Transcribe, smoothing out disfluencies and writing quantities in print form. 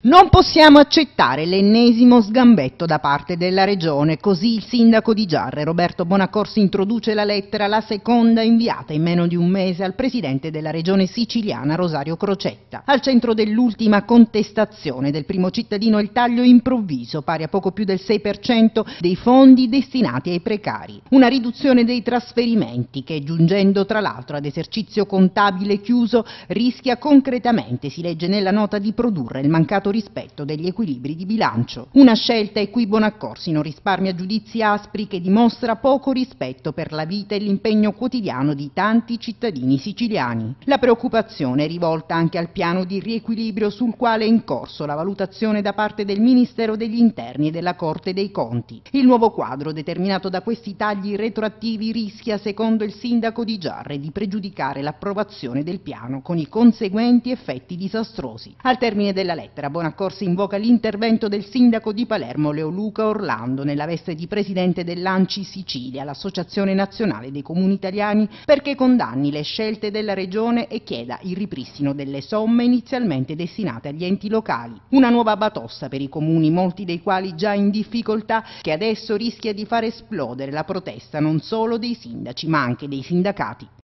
Non possiamo accettare l'ennesimo sgambetto da parte della Regione, così il sindaco di Giarre, Roberto Bonaccorsi, introduce la lettera, la seconda inviata in meno di un mese al presidente della Regione siciliana, Rosario Crocetta. Al centro dell'ultima contestazione del primo cittadino il taglio improvviso, pari a poco più del 6% dei fondi destinati ai precari. Una riduzione dei trasferimenti che, giungendo tra l'altro ad esercizio contabile chiuso, rischia concretamente, si legge nella nota, di produrre il mancato rispetto degli equilibri di bilancio. Una scelta in cui Bonaccorsi non risparmia giudizi aspri, che dimostra poco rispetto per la vita e l'impegno quotidiano di tanti cittadini siciliani. La preoccupazione è rivolta anche al piano di riequilibrio sul quale è in corso la valutazione da parte del Ministero degli Interni e della Corte dei Conti. Il nuovo quadro determinato da questi tagli retroattivi rischia, secondo il sindaco di Giarre, di pregiudicare l'approvazione del piano, con i conseguenti effetti disastrosi. Al termine della lettera Bonaccorsi invoca l'intervento del sindaco di Palermo, Leoluca Orlando, nella veste di presidente dell'ANCI Sicilia, l'Associazione Nazionale dei Comuni Italiani, perché condanni le scelte della Regione e chieda il ripristino delle somme inizialmente destinate agli enti locali. Una nuova batossa per i comuni, molti dei quali già in difficoltà, che adesso rischia di far esplodere la protesta non solo dei sindaci ma anche dei sindacati.